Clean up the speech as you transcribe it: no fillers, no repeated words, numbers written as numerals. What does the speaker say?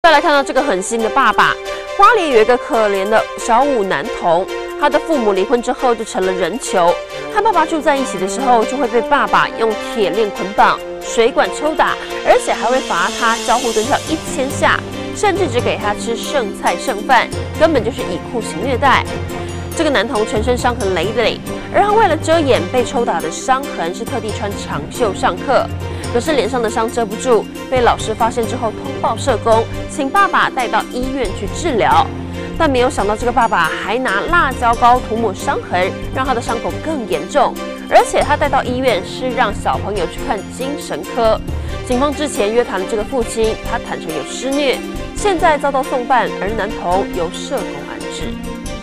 再来看到这个狠心的爸爸，花莲有一个可怜的小五男童，他的父母离婚之后就成了人球，和爸爸住在一起的时候，就会被爸爸用铁链捆绑、水管抽打，而且还会罚他交互蹲跳1000下，甚至只给他吃剩菜剩饭，根本就是以酷刑虐待。这个男童全身伤痕累累，而他为了遮掩被抽打的伤痕，是特地穿长袖上课。可是脸上的伤遮不住，被老师发现之后通报社工，请爸爸带到医院去治疗。但没有想到，这个爸爸还拿辣椒膏涂抹伤痕，让他的伤口更严重。而且他带到医院是让小朋友去看精神科。警方之前约谈了这个父亲，他坦承有施虐，现在遭到送办，而男童由社工安置。